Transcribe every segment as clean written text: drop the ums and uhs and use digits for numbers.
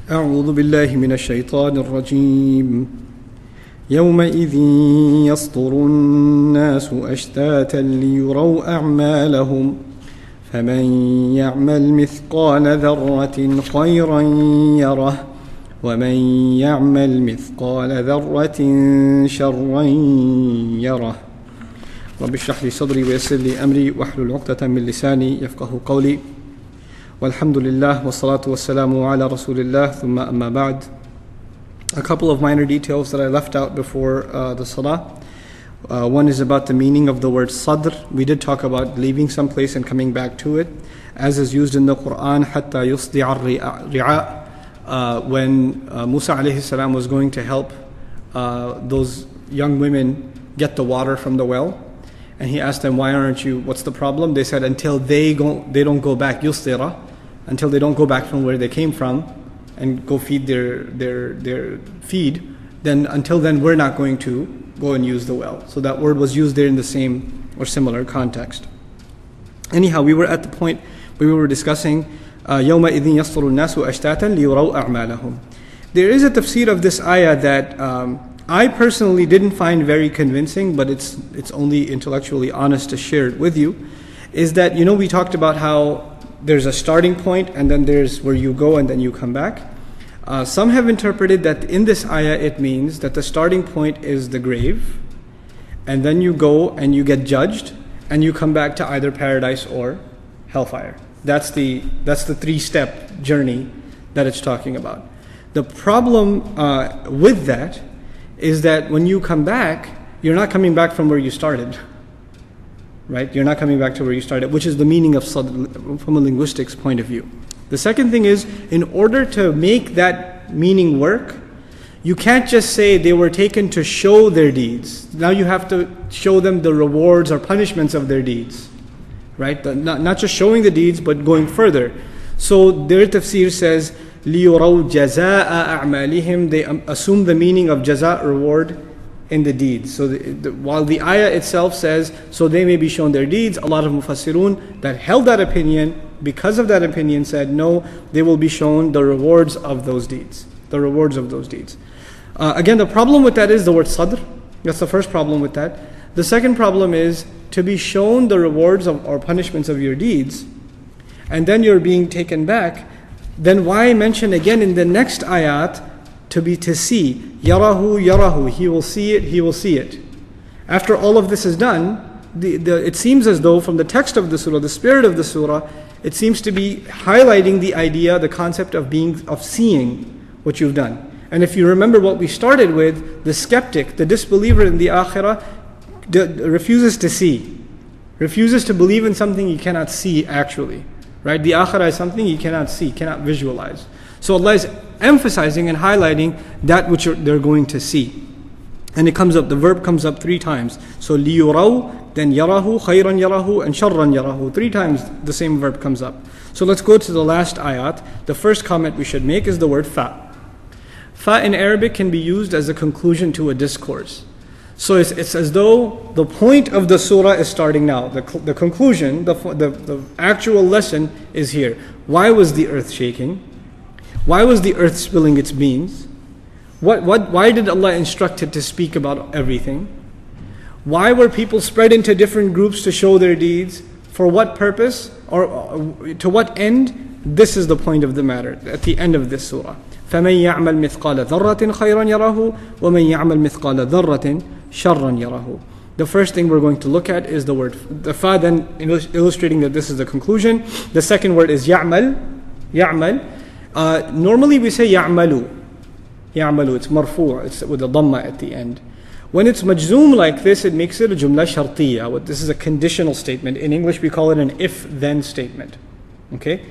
أعوذ بالله من الشيطان الرجيم يومئذ يصدر الناس أشتاتا ليروا أعمالهم فمن يعمل مثقال ذرة خيرا يره ومن يعمل مثقال ذرة شرا يره رب اشرح لي صدري ويسر لي أمري واحلل عقدة من لساني يفقه قولي والحمد لله والصلاة والسلام على رسول الله ثم أما بعد. A couple of minor details that I left out before the salah. One is about the meaning of the word sadr. We did talk about leaving some place and coming back to it, as is used in the Quran, حَتَّى يُصْدِعَ الرِّعَاء. When Musa alayhi salam was going to help those young women get the water from the well, and he asked them, why aren't you, what's the problem? They said, until they don't go back, yusdira, until they don't go back from where they came from and go feed their feed, then until then we're not going to go and use the well. So that word was used there in the same or similar context. Anyhow, we were at the point where we were discussing يَوْمَئِذٍ يَصْطُرُ النَّاسُ أَشْتَاتًا لِيُرَوْا أَعْمَالَهُم. There is a tafsir of this ayah that I personally didn't find very convincing, but it's only intellectually honest to share it with you, is that, we talked about how there's a starting point and then there's where you go and then you come back. Some have interpreted that in this ayah it means that the starting point is the grave, and then you go and you get judged and you come back to either paradise or hellfire. That's the three-step journey that it's talking about. The problem with that is that when you come back, you're not coming back from where you started. Right? You're not coming back to where you started, which is the meaning of sadr from a linguistics point of view. The second thing is, in order to make that meaning work, you can't just say they were taken to show their deeds. Now you have to show them the rewards or punishments of their deeds. Right? Not just showing the deeds, but going further. So their tafsir says, لِيُرَوْا جَزَاءَ أَعْمَالِهِمْ. They assume the meaning of jaza, reward, in the deeds. So while the ayah itself says, so they may be shown their deeds, a lot of mufassirun that held that opinion, because of that opinion, said, no, they will be shown the rewards of those deeds. The rewards of those deeds. Again, the problem with that is the word sadr. That's the first problem with that. The second problem is to be shown the rewards or punishments of your deeds, and then you're being taken back. Then why mention again in the next ayat to see? Yarahu, he will see it. After all of this is done, it seems as though from the text of the surah, the spirit of the surah, it seems to be highlighting the idea, the concept of seeing what you've done. And if you remember what we started with, the skeptic, the disbeliever in the akhirah, refuses to see, refuses to believe in something you cannot see actually. Right? The akhirah is something you cannot see, cannot visualize. So Allah is emphasizing and highlighting that which they're going to see. And it comes up, the verb comes up 3 times. So liyuraw, then yarahu, khayran yarahu, and sharran yarahu. 3 times the same verb comes up. So let's go to the last ayat. The first comment we should make is the word fa. Fa in Arabic can be used as a conclusion to a discourse. So it's as though the point of the surah is starting now. The conclusion, the actual lesson is here. Why was the earth shaking? Why was the earth spilling its beams? Why did Allah instruct it to speak about everything? Why were people spread into different groups to show their deeds? For what purpose? Or to what end? This is the point of the matter at the end of this surah. فَمَنْ يَعْمَلْ مِثْقَالَ ذَرَّةٍ خَيْرًا يَرَهُ وَمَنْ يَعْمَلْ مِثْقَالَ ذَرَّةٍ شَرًّا يَرَهُ. The first thing we're going to look at is the word, the fa, then illustrating that this is the conclusion. The second word is يَعْمَلْ. Normally we say يَعْمَلُ. It's marfu', it's with a dhamma at the end. When it's majzoom like this, it makes it a jumla shartiyya. This is a conditional statement. In English we call it an if-then statement. Okay?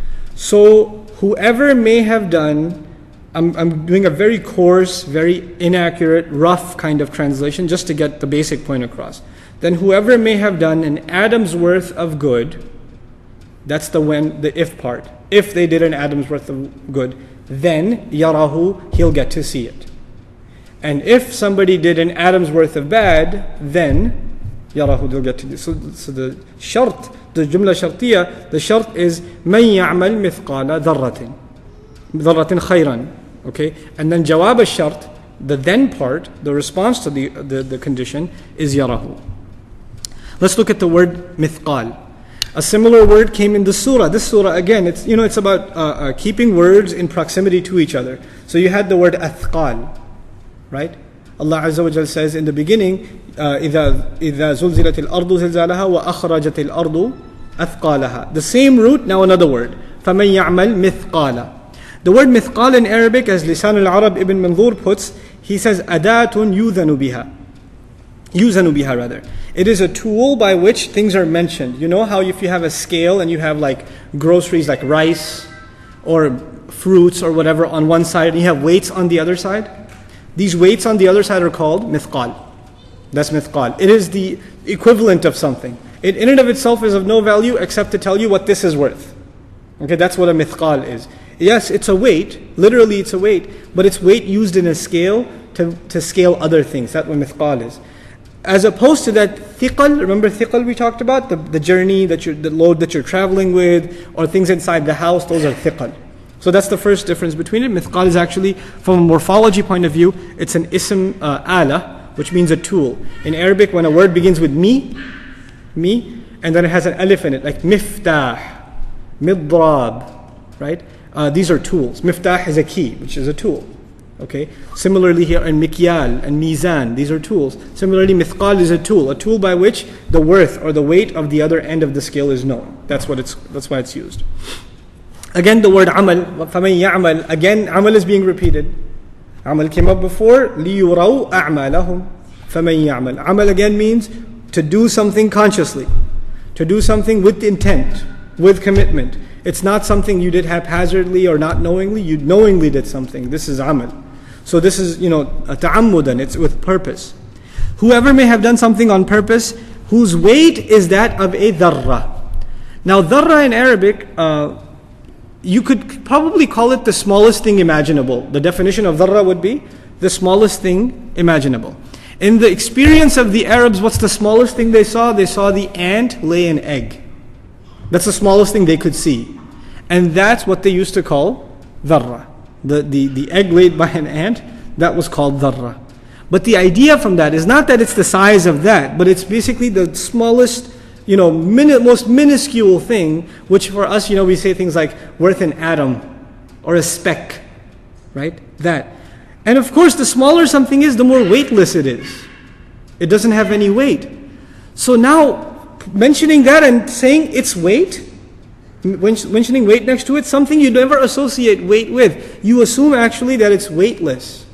So whoever may have done, I'm doing a very coarse, very inaccurate, rough kind of translation just to get the basic point across. Then whoever may have done an atom's worth of good, that's the if part. If they did an atom's worth of good, then yarahu, he'll get to see it. And if somebody did an atom's worth of bad, then yarahu, they'll get to see it. So the shart, the jumla shartiyya, the shart is man ya'mal mithqala dharratin. ذرة خيرا. Okay, and then جواب الشرط, the then part, the response to the condition, is يره. Let's look at the word مثقال. A similar word came in the surah. This surah, again, it's about keeping words in proximity to each other. So you had the word أثقال, right? Allah Azza wa Jal says in the beginning, إذا زلزلت الأرض زلزالها وأخرجت الأرض أثقالها. The same root, now another word. فمن يعمل مثقال. The word مثقال in Arabic, as Lisan al-Arab Ibn Manzur puts, he says أداة يوزن بها. يوزن بها rather. It is a tool by which things are mentioned. You know how if you have a scale and you have like groceries like rice or fruits or whatever on one side and you have weights on the other side? These weights on the other side are called mithqal. That's mithqal. It is the equivalent of something. It in and of itself is of no value except to tell you what this is worth. Okay, that's what a mithqal is. Yes, it's a weight. Literally it's a weight. But it's weight used in a scale to scale other things. That's what mithqal is. As opposed to that thiqal, remember thiqal we talked about? The journey, the load that you're traveling with, or things inside the house, those are thiqal. So that's the first difference between it. Mithqal is actually, from a morphology point of view, it's an ism ala, which means a tool. In Arabic, when a word begins with me, and then it has an alif in it, like miftah, midrab, right? These are tools. Miftah is a key, which is a tool. Okay. Similarly here in mikyal and mizan, these are tools. Similarly, mithqal is a tool by which the worth or the weight of the other end of the scale is known. That's why it's used. Again, the word amal, فَمَنْ يَعْمَلْ, again, amal is being repeated. Amal came up before, لِيُرَوْا أَعْمَالَهُمْ فَمَنْ يَعْمَلْ. Amal again means to do something consciously, to do something with intent, with commitment. It's not something you did haphazardly or not knowingly, you knowingly did something. This is amal. So this is, ta'ammudan, it's with purpose. Whoever may have done something on purpose, whose weight is that of a dharra. Now dharra in Arabic, you could probably call it the smallest thing imaginable. The definition of dharra would be the smallest thing imaginable. In the experience of the Arabs, what's the smallest thing they saw? They saw the ant lay an egg. That's the smallest thing they could see. And that's what they used to call dharra. The egg laid by an ant, that was called dharra. But the idea from that is not that it's the size of that, but it's basically the smallest, most minuscule thing, which for us, we say things like worth an atom or a speck, right? That. And of course, the smaller something is, the more weightless it is. It doesn't have any weight. So now, mentioning that and saying its weight, mentioning weight next to it, something you never associate weight with. You assume actually that it's weightless.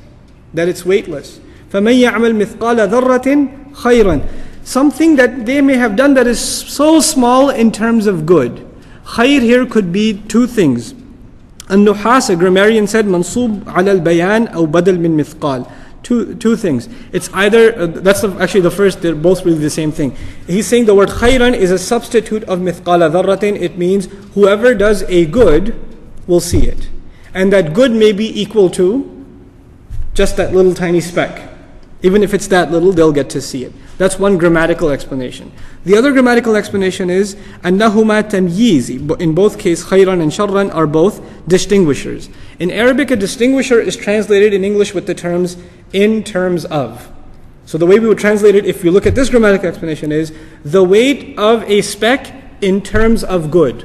فَمَنْ يَعْمَلْ مِثْقَالَ ذَرَّةٍ خَيْرًا. Something that they may have done that is so small in terms of good. Khair here could be two things. An-Nuhas, a grammarian, said, Mansub ala al-bayan aw badal min mithqal. Two things. It's either, actually the first, they're both really the same thing. He's saying the word khayran is a substitute of mithqala dharratin. It means whoever does a good will see it. And that good may be equal to just that little tiny speck. Even if it's that little, they'll get to see it. That's one grammatical explanation. The other grammatical explanation is أنهما تمييز. In both cases, khayran and sharran are both distinguishers. In Arabic, a distinguisher is translated in English with the terms in terms of. So the way we would translate it, if you look at this grammatical explanation, is the weight of a speck in terms of good.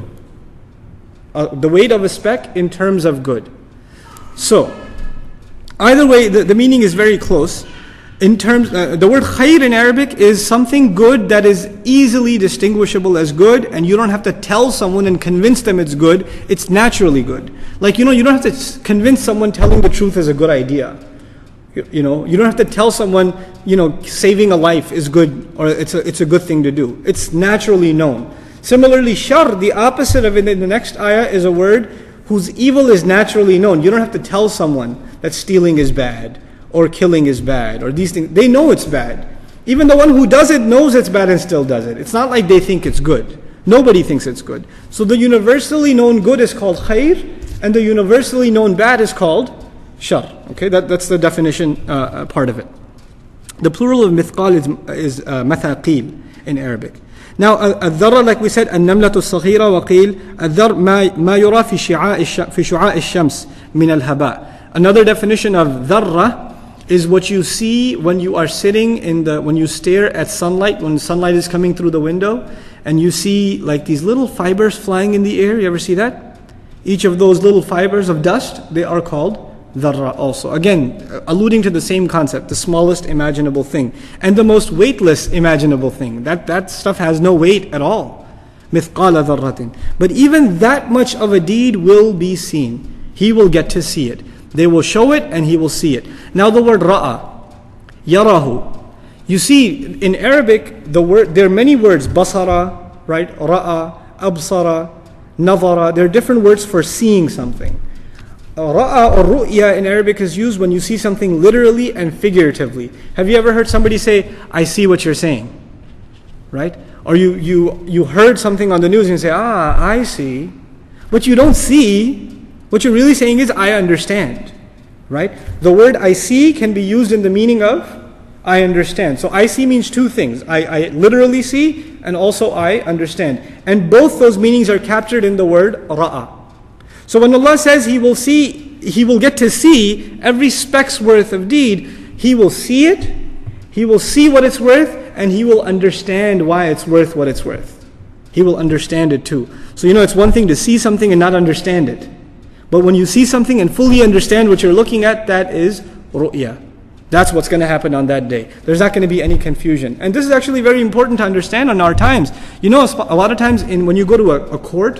The weight of a speck in terms of good. So, either way, the meaning is very close. In terms, the word khayr in Arabic is something good that is easily distinguishable as good, and you don't have to tell someone and convince them it's good. It's naturally good. Like, you don't have to convince someone telling the truth is a good idea. You don't have to tell someone, saving a life is good, or it's a good thing to do. It's naturally known. Similarly, shar, the opposite of it in the next ayah, is a word whose evil is naturally known. You don't have to tell someone that stealing is bad, or killing is bad, or these things. They know it's bad. Even the one who does it knows it's bad and still does it. It's not like they think it's good. Nobody thinks it's good. So the universally known good is called khair, and the universally known bad is called shar. Okay, that's the definition part of it. The plural of mithqal is mathaqil in Arabic. Now, الذرة, like we said, النملة الصغيرة وقيل الذر ما يرى في شعاع الشمس مِنَ الْهَبَاءِ. Another definition of dharra is what you see when you are sitting when you stare at sunlight, when sunlight is coming through the window, and you see like these little fibers flying in the air. You ever see that? Each of those little fibers of dust, they are called dharra also. Again, alluding to the same concept, the smallest imaginable thing. And the most weightless imaginable thing. That stuff has no weight at all. مِثْقَالَ ذَرَّةٍ. But even that much of a deed will be seen. He will get to see it. They will show it and he will see it. Now the word ra'a, yarahu. You see, in Arabic, there are many words. Basara, right? Ra'a, absara, nazara. There are different words for seeing something. Ra'a or ru'ya in Arabic is used when you see something literally and figuratively. Have you ever heard somebody say, I see what you're saying? Right? Or you heard something on the news and you say, I see. But you don't see. What you're really saying is, I understand. Right? The word I see can be used in the meaning of I understand. So I see means two things. I literally see, and also I understand. And both those meanings are captured in the word ra'a. So when Allah says He will get to see every speck's worth of deed, He will see it, He will see what it's worth, and He will understand why it's worth what it's worth. He will understand it too. So it's one thing to see something and not understand it. But when you see something and fully understand what you're looking at, that is ru'ya. That's what's going to happen on that day. There's not going to be any confusion. And this is actually very important to understand in our times. A lot of times when you go to a court,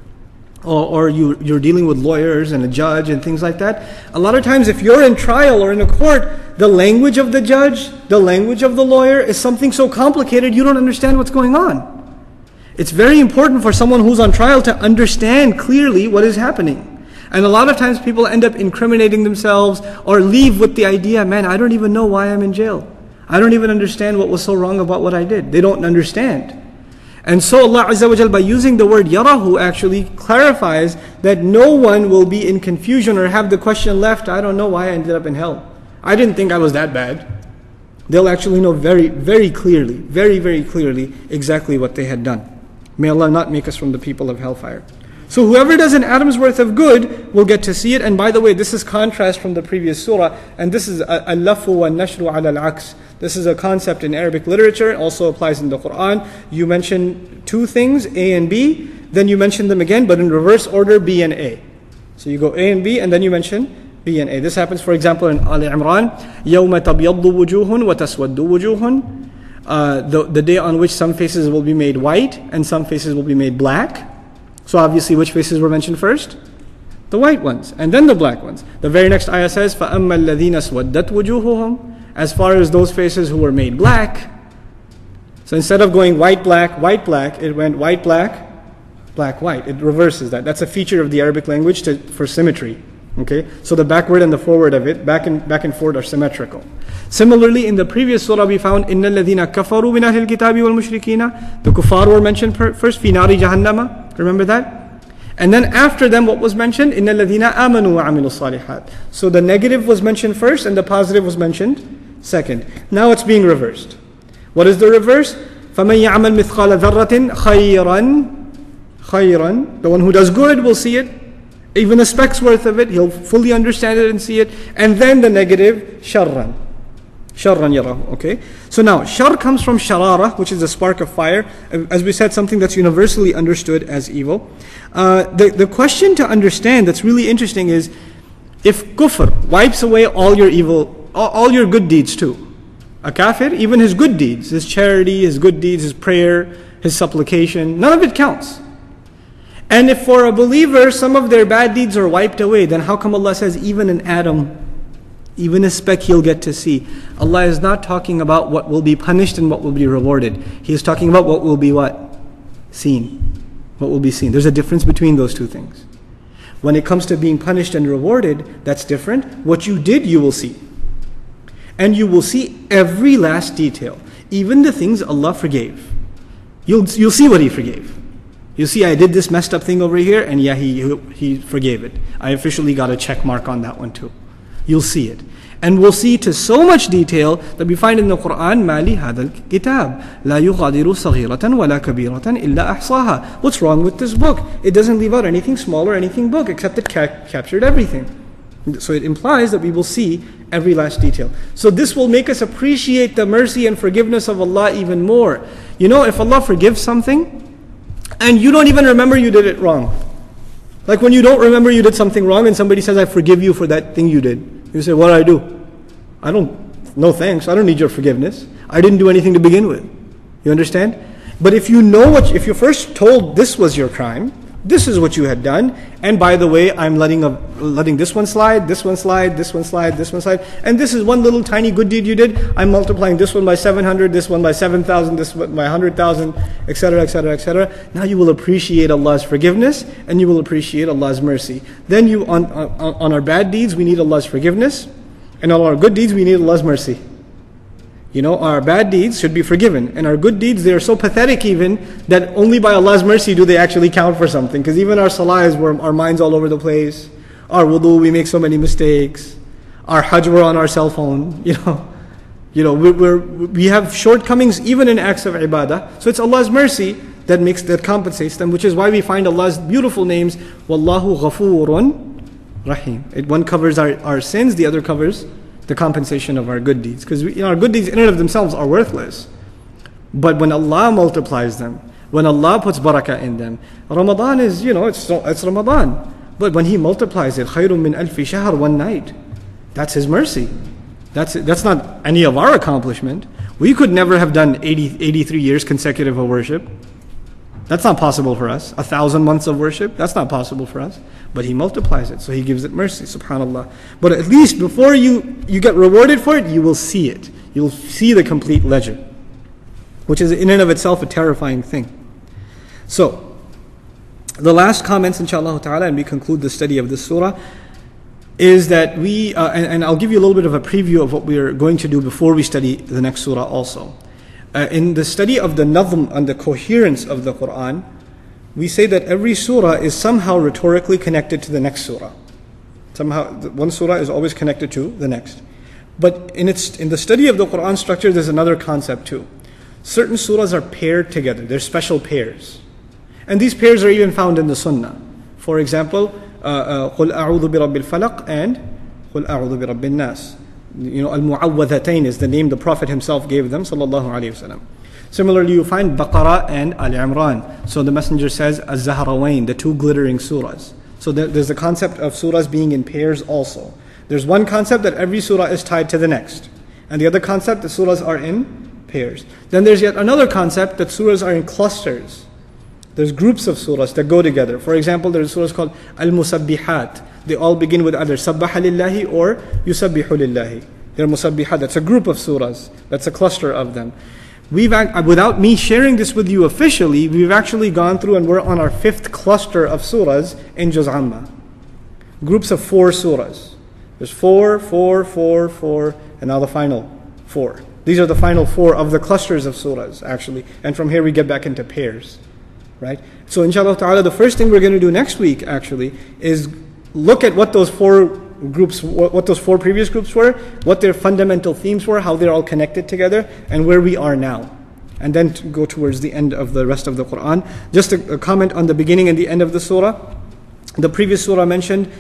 or you're dealing with lawyers and a judge and things like that, a lot of times if you're in trial or in a court, the language of the judge, the language of the lawyer is something so complicated you don't understand what's going on. It's very important for someone who's on trial to understand clearly what is happening. And a lot of times people end up incriminating themselves or leave with the idea, man, I don't even know why I'm in jail. I don't even understand what was so wrong about what I did. They don't understand. And so Allah Azza wa Jal, by using the word yarahu, actually clarifies that no one will be in confusion or have the question left, I don't know why I ended up in hell. I didn't think I was that bad. They'll actually know very, very clearly, very, very clearly exactly what they had done. May Allah not make us from the people of hellfire. So whoever does an atom's worth of good will get to see it. And by the way, this is contrast from the previous surah. And this is al-lafu wa-nashru ala al-aks. This is a concept in Arabic literature. It also applies in the Quran. You mention two things, A and B. Then you mention them again, but in reverse order, B and A. So you go A and B, and then you mention B and A. This happens, for example, in Ali Imran. يَوْمَ تَبْيَضُّ وُجُوهٌ وَتَسْوَدُّ وُجُوهٌ. The day on which some faces will be made white and some faces will be made black. So obviously, which faces were mentioned first? The white ones, and then the black ones. The very next ayah says, فَأَمَّا الَّذِينَ اسْوَدَّتْ وُجُوهُهُمْ. As far as those faces who were made black, so instead of going white, black, it went white, black, black, white. It reverses that. That's a feature of the Arabic language for symmetry. Okay, so the backward and the forward of it, back and forward, are symmetrical. Similarly, in the previous surah we found إِنَّ الَّذِينَ كَفَرُوا مِنْ أَهْلِ الْكِتَابِ وَالْمُشْرِكِينَ. The kuffar were mentioned first, فِي نَارِ جَهَنَّمَ. Remember that? And then after them, what was mentioned? إِنَّ الَّذِينَ آمَنُوا وَعَمِلُوا الصَّالِحَاتِ. So the negative was mentioned first and the positive was mentioned second. Now it's being reversed. What is the reverse? فَمَنْ يَعْمَلْ مِثْقَالَ ذَرَّةٍ خَيْرًا. The one who does good will see it. Even a speck's worth of it, he'll fully understand it and see it. And then the negative, sharran. Sharran yarahu, okay? So now, shar comes from sharara, which is a spark of fire. As we said, something that's universally understood as evil. The question to understand that's really interesting is, if kufr wipes away all your evil, all your good deeds too. A kafir, even his good deeds, his charity, his good deeds, his prayer, his supplication, none of it counts. And if for a believer some of their bad deeds are wiped away, then how come Allah says even an atom, even a speck he'll get to see? Allah is not talking about what will be punished and what will be rewarded. He is talking about what will be what? Seen. What will be seen. There's a difference between those two things. When it comes to being punished and rewarded, that's different. What you did, you will see. And you will see every last detail. Even the things Allah forgave. You'll see what He forgave. You see, I did this messed up thing over here, and yeah, he forgave it. I officially got a check mark on that one too. You'll see it. And we'll see to so much detail that we find in the Quran, مَا لِهَذَا الْكِتَابِ لَا يُغَادِرُ صَغِيرَةً وَلَا كَبِيرَةً إِلَّا أَحْصَاهَا. What's wrong with this book? It doesn't leave out anything small or anything big, except it captured everything. So it implies that we will see every last detail. So this will make us appreciate the mercy and forgiveness of Allah even more. You know, if Allah forgives something, and you don't even remember you did it wrong. Like when you don't remember you did something wrong and somebody says, I forgive you for that thing you did. You say, what did I do? No thanks, I don't need your forgiveness. I didn't do anything to begin with. You understand? But if you know if you're first told this was your crime, this is what you had done, and by the way, I'm letting this one slide, this one slide, this one slide, this one slide, and this is one little tiny good deed you did, I'm multiplying this one by 700, this one by 7,000, this one by 100,000, etc., etc., etc. Now you will appreciate Allah's forgiveness, and you will appreciate Allah's mercy. Then on our bad deeds, we need Allah's forgiveness, and on our good deeds, we need Allah's mercy. You know, our bad deeds should be forgiven. And our good deeds, they are so pathetic even, that only by Allah's mercy do they actually count for something. Because even our salah is where our mind's all over the place. Our wudu, we make so many mistakes. Our hajj, we're on our cell phone. We have shortcomings even in acts of ibadah. So it's Allah's mercy that compensates them, which is why we find Allah's beautiful names, Wallahu Ghafurun Rahim. One covers our sins, the other covers the compensation of our good deeds. Because our good deeds in and of themselves are worthless. But when Allah multiplies them, when Allah puts barakah in them, Ramadan is, it's Ramadan. But when He multiplies it, خَيْرٌ مِّنْ أَلْفِ شَهْرٍ, one night, that's His mercy. That's not any of our accomplishment. We could never have done 83 years consecutive of worship. That's not possible for us. 1,000 months of worship, that's not possible for us. But He multiplies it, so He gives it mercy, subhanAllah. But at least before you get rewarded for it, you will see it. You'll see the complete ledger, which is in and of itself a terrifying thing. So, the last comments, inshallah ta'ala, and we conclude the study of this surah, is that and I'll give you a little bit of a preview of what we are going to do before we study the next surah also. In the study of the nazm and the coherence of the Quran, we say that every surah is somehow rhetorically connected to the next surah. Somehow, one surah is always connected to the next. But in the study of the Quran structure, there's another concept too. Certain surahs are paired together. They're special pairs. And these pairs are even found in the Sunnah. For example, قُلْ أَعُوذُ بِرَبِّ الْفَلَقِ and قُلْ أَعُوذُ بِرَبِّ النَّاسِ. Al-Mu'awwadhatayn is the name the Prophet himself gave them, sallallahu alayhi wasallam. Similarly, you find Baqarah and Al-Imran. So the Messenger says, Az-Zahrawayn, the two glittering surahs. So there's the concept of surahs being in pairs also. There's one concept that every surah is tied to the next. And the other concept that surahs are in pairs. Then there's yet another concept that surahs are in clusters. There's groups of surahs that go together. For example, there's surahs called Al-Musabbihat. They all begin with either Sabbaha Lillahi or Yusabbihu Lillahi. They're Musabbihat. That's a group of surahs. That's a cluster of them. Without me sharing this with you officially, we've actually gone through and we're on our 5th cluster of surahs in Juz Amma. Groups of 4 surahs. There's 4, 4, 4, 4, and now the final 4. These are the final 4 of the clusters of surahs, actually. And from here we get back into pairs. Right? So inshallah ta'ala, the first thing we're going to do next week, actually, is look at what those 4 groups, what those 4 previous groups were, what their fundamental themes were, how they're all connected together, and where we are now. And then to go towards the end of the rest of the Quran. Just a comment on the beginning and the end of the surah. The previous surah mentioned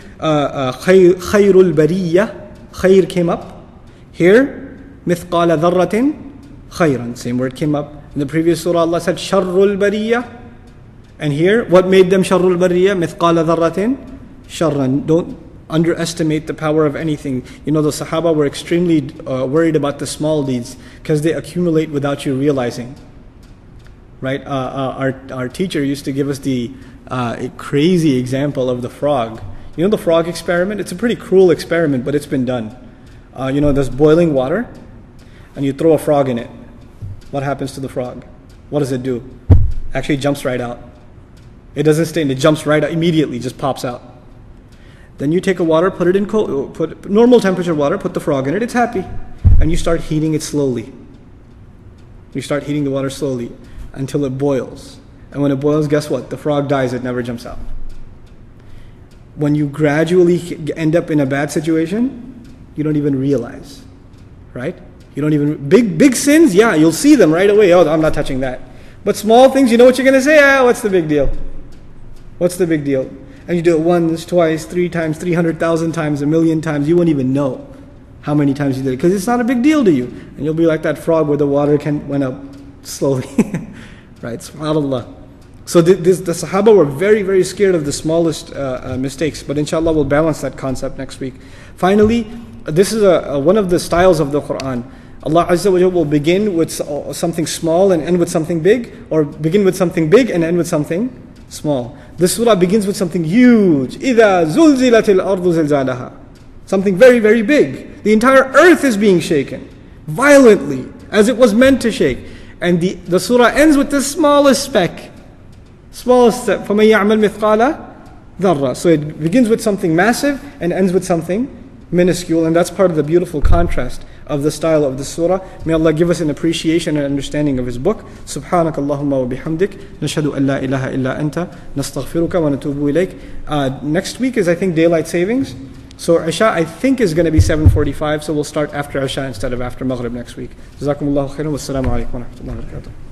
Khayrul Bariyah. Khayr came up. Here, Mithqala Dharratin Khayran. Same word came up. In the previous surah, Allah said Sharrul Bariyah. And here, what made them Sharrul Bariyah? Mithqala Dharratin Sharran. Don't underestimate the power of anything. The Sahaba were extremely worried about the small deeds because they accumulate without you realizing. Right? Our teacher used to give us the crazy example of the frog. The frog experiment? It's a pretty cruel experiment, but it's been done. There's boiling water, and you throw a frog in it. What happens to the frog? What does it do? Actually jumps right out. It doesn't stay in, it jumps right out, immediately just pops out. Then you take a water, put it in put normal temperature water, put the frog in it, it's happy. And you start heating it slowly. You start heating the water slowly until it boils. And when it boils, guess what? The frog dies, it never jumps out. When you gradually end up in a bad situation, you don't even realize. Right? You don't even, big sins, yeah, you'll see them right away. Oh, I'm not touching that. But small things, you know what you're going to say? What's the big deal? What's the big deal? and you do it once, twice, 3 times, 300,000 times, 1,000,000 times, you won't even know how many times you did it, because it's not a big deal to you. And you'll be like that frog where the water went up slowly. Right? SubhanAllah. So the Sahaba were very, very scared of the smallest mistakes. But inshallah we'll balance that concept next week. Finally, this is one of the styles of the Quran. Allah Azza wa Jalla will begin with something small and end with something big, or begin with something big and end with something small. This surah begins with something huge. إِذَا زُلْزِلَتِ الْأَرْضُ زِلْزَالَهَا. Something very, very big. The entire earth is being shaken violently, as it was meant to shake. And the surah ends with the smallest speck. Smallest step. فَمَنْ يَعْمَلْ مِثْقَالَ ذَرَّةٍ. So it begins with something massive and ends with something minuscule. And that's part of the beautiful contrast of the style of the surah. May Allah give us an appreciation and understanding of His book. Subhanak Allahumma wa bihamdik. Nashhadu an la ilaha illa anta. Nastaghfiruka wa natubu ilayk. Next week is, I think, daylight savings. So Isha, I think, is going to be 7:45. So we'll start after Isha instead of after Maghrib next week. Jazakumullahu khairan. Wassalamu alaikum wa rahmatullahi wa barakatuh.